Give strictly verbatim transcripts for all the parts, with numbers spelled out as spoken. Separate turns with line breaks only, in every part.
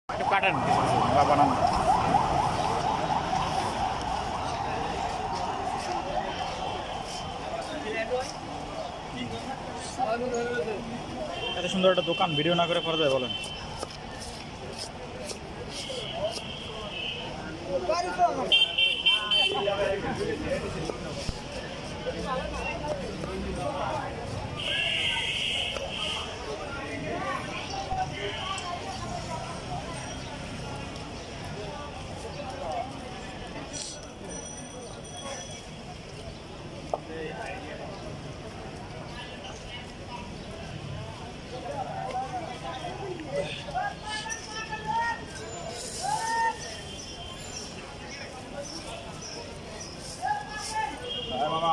একটু কাটেন বা বানান। এত সুন্দর একটা দোকান ভিডিও না করে পরে যায় বলেন? মামা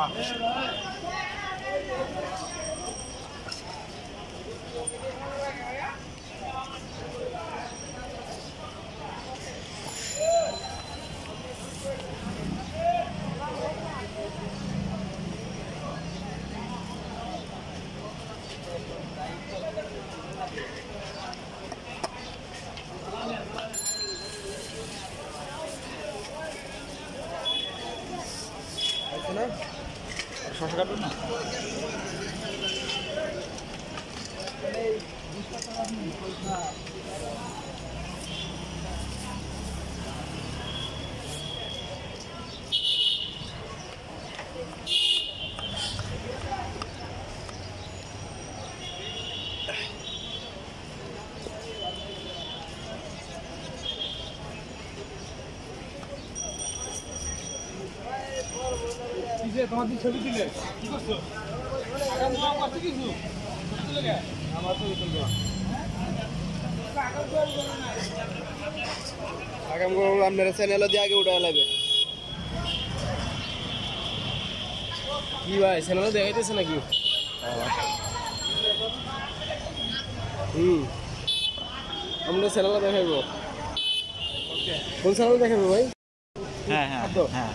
শশা কাটবেন না?
তোমার ছবি দিলে কি করছো?
मेरे चैनल দিয়ে আগে উঠা লাগবে কি ভাই চ্যানেল দেখাইতেছে নাকি? হুম আমরা চ্যানেল দেখাইবো। কোন চ্যানেল দেখাবো ভাই?
হ্যাঁ হ্যাঁ হ্যাঁ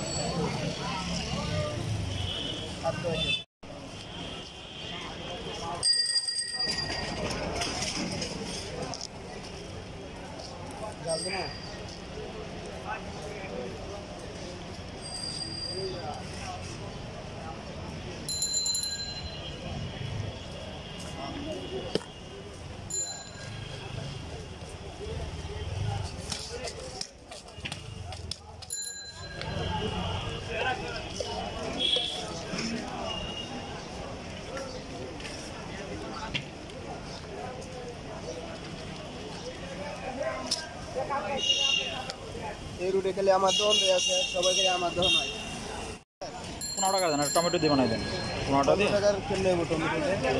এই রুটে খেলে আমার দোকান আছে, সবাই খেলে আমার দোকান হয়।
পনেরো টাকা দেন, টমেটো দিয়ে বানাই দেন। পনেরো টাকা
টাকার কিনলে টমেটো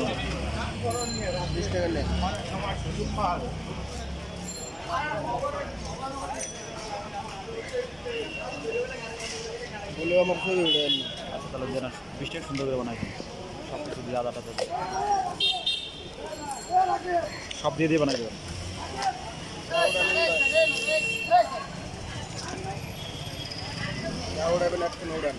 বিশ টাকা নেই। বলে আমার ছবি উঠে না।
আচ্ছা তাহলে দেন, বিশ টাকা সুন্দর করে বানাই দেন। সব কিছু দিয়ে আদা টাদা দিয়ে সব দিয়ে দিয়ে বানাই দেবেন।
উড়াবেন একটু উড়ান।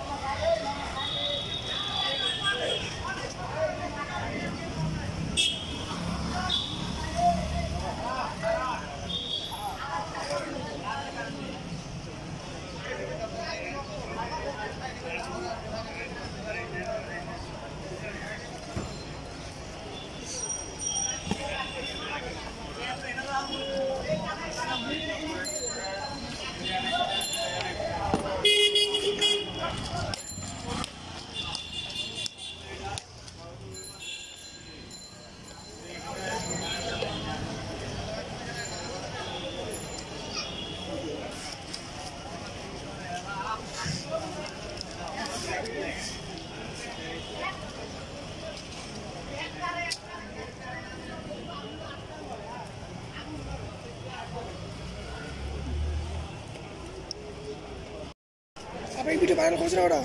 আপনি ভিডিও ভাইরাল করছেন ওটা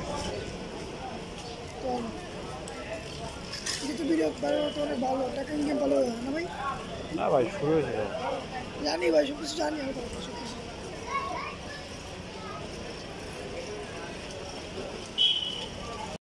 তো কিন্তু ভিডিও ভাইরাল তো অনেক ভালো, টাকা ইনকাম ভালো হয় না ভাই?
না ভাই শুরু হয়েছে,
জানি ভাই, সব কিছু জানি আমি, সব কিছু